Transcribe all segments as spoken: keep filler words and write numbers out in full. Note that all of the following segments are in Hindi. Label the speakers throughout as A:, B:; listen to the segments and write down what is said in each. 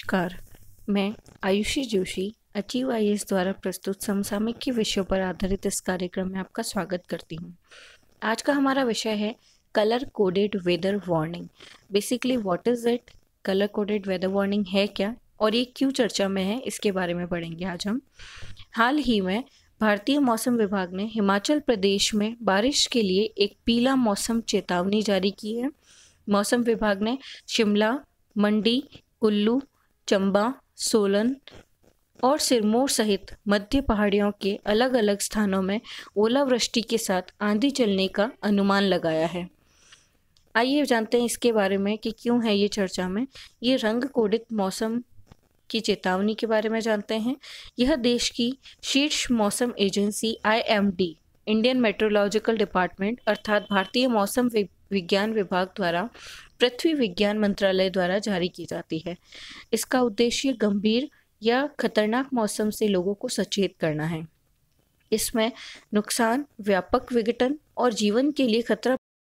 A: नमस्कार, मैं Ayushi Joshi Achieve I A S द्वारा प्रस्तुत समसामयिक के विषयों पर आधारित इस कार्यक्रम में आपका स्वागत करती हूँ। आज का हमारा विषय है colour coded weather warning. Basically what is it, colour coded weather warning है क्या और ये क्यों चर्चा में है, इसके बारे में पढ़ेंगे आज हम। हाल ही में भारतीय मौसम विभाग ने हिमाचल प्रदेश में बारिश के लिए एक पीला मौसम चेतावनी जारी की है। मौसम विभाग ने शिमला, मंडी, कुल्लू, चंबा, सोलन और सिरमौर सहित मध्य पहाड़ियों के अलग अलग स्थानों में ओलावृष्टि के साथ आंधी चलने का अनुमान लगाया है। आइए जानते हैं इसके बारे में कि क्यों है ये चर्चा में। ये रंग कोडित मौसम की चेतावनी के बारे में जानते हैं। यह देश की शीर्ष मौसम agency I M D Indian meteorological department अर्थात भारतीय मौसम विज्ञान विभाग द्वारा पृथ्वी विज्ञान मंत्रालय द्वारा जारी की जाती है। इसका उद्देश्य गंभीर या खतरनाक मौसम से लोगों को सचेत करना है। इसमें नुकसान, व्यापक विघटन और जीवन के लिए खतरा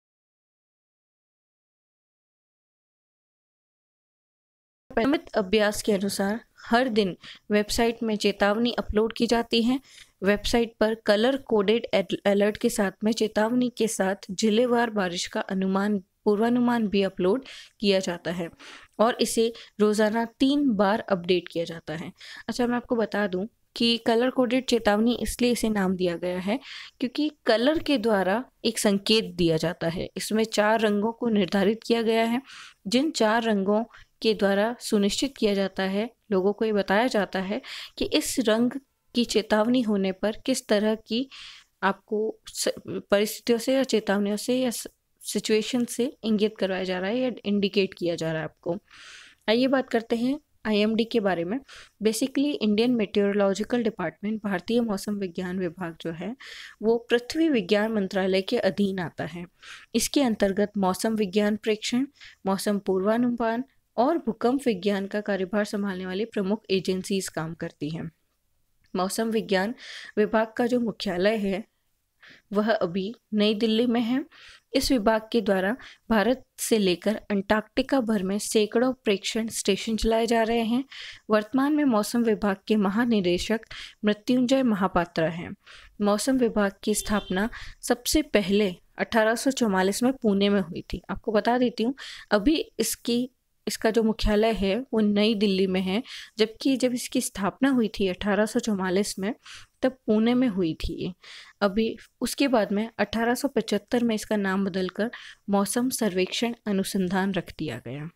A: नियमित अभ्यास के अनुसार हर दिन वेबसाइट में चेतावनी अपलोड की जाती है। वेबसाइट पर कलर कोडेड अलर्ट के साथ में चेतावनी के साथ जिलेवार बारिश का अनुमान पूर्वानुमान भी अपलोड किया जाता है और इसे रोज़ाना तीन बार अपडेट किया जाता है। अच्छा, मैं आपको बता दूं कि कलर कोडेड चेतावनी इसलिए इसे नाम दिया गया है क्योंकि कलर के द्वारा एक संकेत दिया जाता है। इसमें चार रंगों को निर्धारित किया गया है, जिन चार रंगों के द्वारा सुनिश्चित किया जाता है, लोगों को ये बताया जाता है कि इस रंग की चेतावनी होने पर किस तरह की आपको परिस्थितियों से या चेतावनियों से या सिचुएशन से इंगित करवाया जा रहा है या इंडिकेट किया जा रहा है आपको। आइए बात करते हैं आई एम डी के बारे में। बेसिकली इंडियन मेट्रोलॉजिकल डिपार्टमेंट, भारतीय मौसम विज्ञान विभाग जो है वो पृथ्वी विज्ञान मंत्रालय के अधीन आता है। इसके अंतर्गत मौसम विज्ञान प्रेक्षण, मौसम पूर्वानुमान और भूकंप विज्ञान का कार्यभार संभालने वाली प्रमुख एजेंसीज काम करती हैं। मौसम विज्ञान विभाग का जो मुख्यालय है वह अभी नई दिल्ली में है। इस विभाग के द्वारा भारत से लेकर अंटार्कटिका भर में सैकड़ों प्रेक्षण स्टेशन चलाए जा रहे हैं। वर्तमान में मौसम विभाग के महानिदेशक मृत्युंजय महापात्रा हैं। मौसम विभाग की स्थापना सबसे पहले अठारह सौ चौवालीस में पुणे में हुई थी। आपको बता देती हूँ, अभी इसकी इसका जो मुख्यालय है वो नई दिल्ली में है, जबकि जब इसकी स्थापना हुई थी अठारह सौ चौवालीस में तब पुणे में हुई थी। अभी उसके बाद में अठारह सौ पचहत्तर में इसका नाम बदलकर मौसम सर्वेक्षण अनुसंधान रख दिया गया।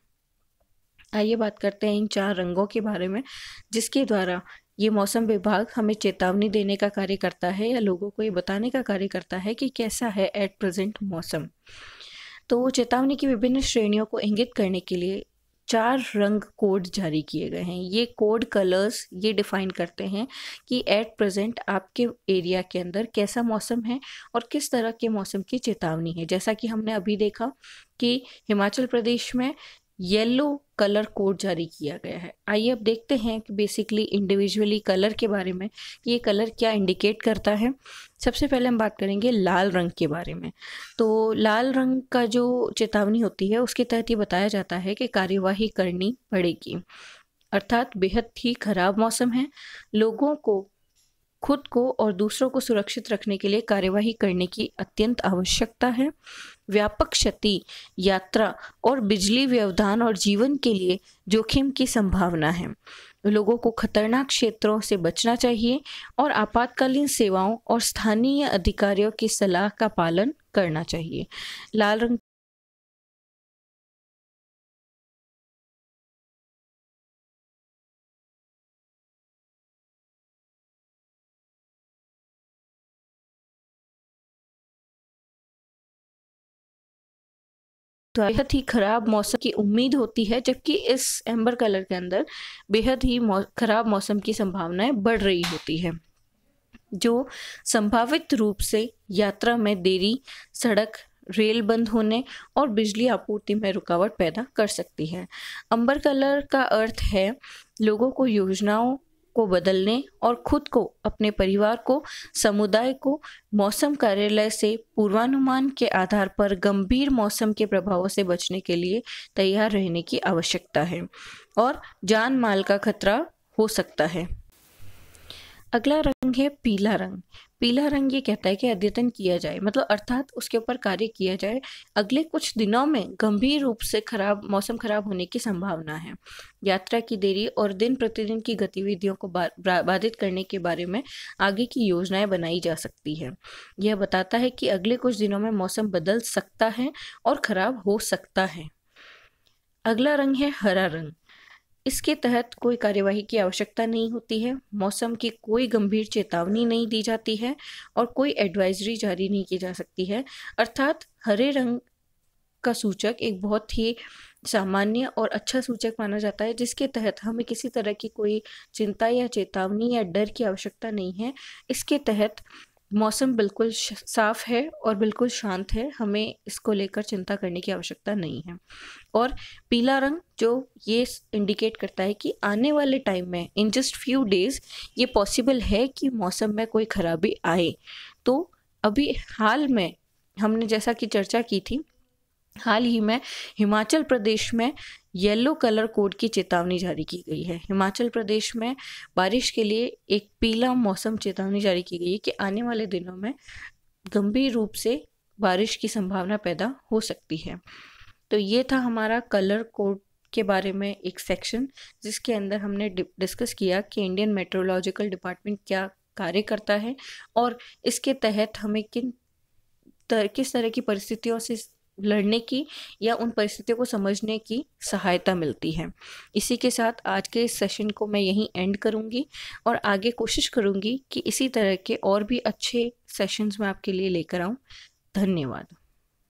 A: आइए बात करते हैं इन चार रंगों के बारे में जिसके द्वारा ये मौसम विभाग हमें चेतावनी देने का कार्य करता है या लोगों को ये बताने का कार्य करता है कि कैसा है एट प्रेजेंट मौसम। तो चेतावनी की विभिन्न श्रेणियों को इंगित करने के लिए चार रंग कोड जारी किए गए हैं। ये कोड कलर्स ये डिफाइन करते हैं कि एट प्रेजेंट आपके एरिया के अंदर कैसा मौसम है और किस तरह के मौसम की चेतावनी है। जैसा कि हमने अभी देखा कि हिमाचल प्रदेश में येलो कलर कोड जारी किया गया है। आइए अब देखते हैं कि बेसिकली इंडिविजुअली कलर के बारे में ये कलर क्या इंडिकेट करता है। सबसे पहले हम बात करेंगे लाल रंग के बारे में। तो लाल रंग का जो चेतावनी होती है उसके तहत ये बताया जाता है कि कार्यवाही करनी पड़ेगी, अर्थात बेहद ही खराब मौसम है, लोगों को खुद को और दूसरों को सुरक्षित रखने के लिए कार्यवाही करने की अत्यंत आवश्यकता है। व्यापक क्षति, यात्रा और बिजली व्यवधान और जीवन के लिए जोखिम की संभावना है। लोगों को खतरनाक क्षेत्रों से बचना चाहिए और आपातकालीन सेवाओं और स्थानीय अधिकारियों की सलाह का पालन करना चाहिए। लाल रंग बेहद ही खराब मौसम की उम्मीद होती है, जबकि इस एम्बर कलर के अंदर बेहद ही मौ, खराब मौसम की संभावनाएं बढ़ रही होती है, जो संभावित रूप से यात्रा में देरी, सड़क, रेल बंद होने और बिजली आपूर्ति में रुकावट पैदा कर सकती है। अंबर कलर का अर्थ है लोगों को योजनाओं को बदलने और खुद को, अपने परिवार को, समुदाय को मौसम कार्यालय से पूर्वानुमान के आधार पर गंभीर मौसम के प्रभावों से बचने के लिए तैयार रहने की आवश्यकता है और जान माल का खतरा हो सकता है। अगला रंग है पीला रंग। पीला रंग ये कहता है कि अद्यतन किया जाए, मतलब अर्थात उसके ऊपर कार्य किया जाए। अगले कुछ दिनों में गंभीर रूप से खराब मौसम खराब होने की संभावना है। यात्रा की देरी और दिन प्रतिदिन की गतिविधियों को बा, बाधित करने के बारे में आगे की योजनाएं बनाई जा सकती है। यह बताता है कि अगले कुछ दिनों में मौसम बदल सकता है और खराब हो सकता है। अगला रंग है हरा रंग। इसके तहत कोई कार्यवाही की आवश्यकता नहीं होती है, मौसम की कोई गंभीर चेतावनी नहीं दी जाती है और कोई एडवाइजरी जारी नहीं की जा सकती है। अर्थात हरे रंग का सूचक एक बहुत ही सामान्य और अच्छा सूचक माना जाता है, जिसके तहत हमें किसी तरह की कोई चिंता या चेतावनी या डर की आवश्यकता नहीं है। इसके तहत मौसम बिल्कुल साफ है और बिल्कुल शांत है, हमें इसको लेकर चिंता करने की आवश्यकता नहीं है। और पीला रंग जो ये इंडिकेट करता है कि आने वाले टाइम में, इन जस्ट फ्यू डेज, ये पॉसिबल है कि मौसम में कोई खराबी आए। तो अभी हाल में हमने जैसा कि चर्चा की थी, हाल ही में हिमाचल प्रदेश में येलो कलर कोड की चेतावनी जारी की गई है। हिमाचल प्रदेश में बारिश के लिए एक पीला मौसम चेतावनी जारी की गई है कि आने वाले दिनों में गंभीर रूप से बारिश की संभावना पैदा हो सकती है। तो ये था हमारा कलर कोड के बारे में एक सेक्शन, जिसके अंदर हमने डिस्कस किया कि इंडियन मेट्रोलॉजिकल डिपार्टमेंट क्या कार्य करता है और इसके तहत हमें किन तर, किस तरह की परिस्थितियों से लड़ने की या उन परिस्थितियों को समझने की सहायता मिलती है। इसी के साथ आज के इस सेशन को मैं यहीं एंड करूंगी और आगे कोशिश करूंगी कि इसी तरह के और भी अच्छे सेशंस मैं आपके लिए लेकर आऊं। धन्यवाद।